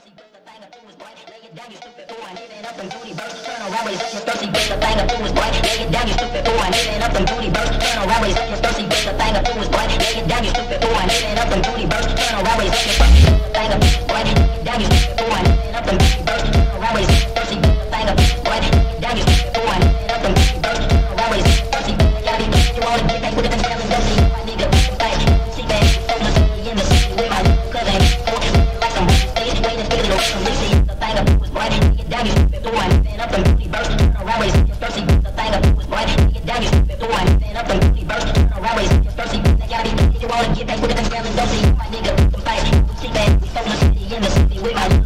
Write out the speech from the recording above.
thirsty, but the thing I do is boy, lay it down, you stupid fool, and hit it up and booty birds. Turn around, raise up your thirsty, but the thing I do is boy, lay it down, you stupid fool, and hit it up and booty birds. Turn around, raise up your thirsty, but the thing I do is boy, lay it down, you stupid fool, and hit it up and booty birds. Turn around, raise up your thirsty, but the thing I do is boy, lay it down, you stupid fool, and hit it up and booty birds. Turn around, raise up your thirsty, but the thing I do is boy, lay it down, you stupid fool, and hit it up and booty birds. Turn around, raise up your thirsty, but I gotta be good, you wanna get back with it and tell it, don't see my nigga, fight. See that, so much in the city with my cousin, like some stage, waiting, feeling over some leasing. The thing I do is boy, lay it down, you stupid fool, and hit it up and booty birds. Turn around, raise up your thirsty, but the thing I do is boy, lay it down, you stupid fool, and hit it up and booty birds. Turn around, raise up your thirsty, I gotta be good, you wanna get back with it and tell it, don't see my nigga, fight. See that, so much in the city with my